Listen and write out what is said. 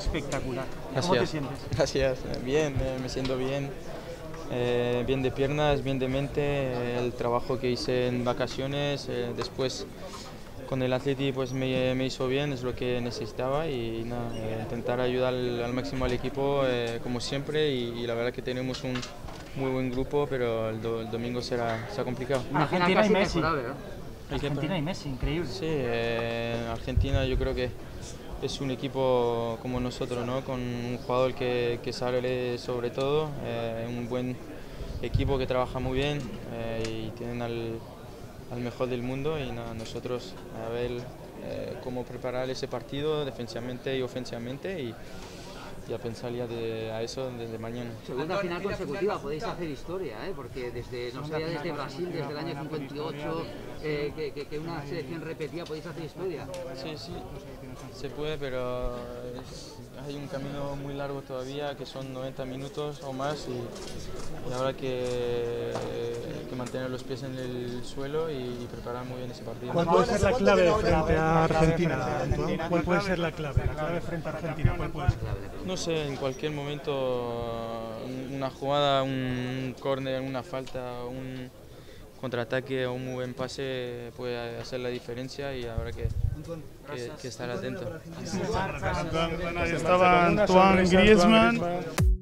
espectacular. Gracias. ¿Cómo te sientes? Gracias, bien, me siento bien. Bien de piernas, bien de mente, el trabajo que hice en vacaciones, después con el Atleti pues me hizo bien, es lo que necesitaba y nada, intentar ayudar al máximo al equipo como siempre y la verdad que tenemos un muy buen grupo, pero el domingo será complicado. Argentina y Messi. ¿El qué, Argentina y Messi, increíble. Sí, Argentina yo creo que es un equipo como nosotros, ¿no? Con un jugador que sale sobre todo, un buen equipo que trabaja muy bien y tienen al mejor del mundo y nada, nosotros a ver cómo preparar ese partido defensivamente y ofensivamente y a pensar ya a eso desde mañana. Segunda final consecutiva, podéis hacer historia, porque no sé, desde Brasil, desde el año 58, que una selección repetida, podéis hacer historia. Sí, se puede, pero hay un camino muy largo todavía, que son 90 minutos o más y habrá que mantener los pies en el suelo y preparar muy bien ese partido. ¿Cuál puede ser la clave frente a Argentina, Antoine? ¿Cuál puede ser la clave? La clave frente a Argentina, ¿cuál puede ser? No sé, en cualquier momento, una jugada, un córner, una falta, un contraataque o un muy buen pase puede hacer la diferencia y habrá que estar atento. Ahí estaba Antoine Griezmann.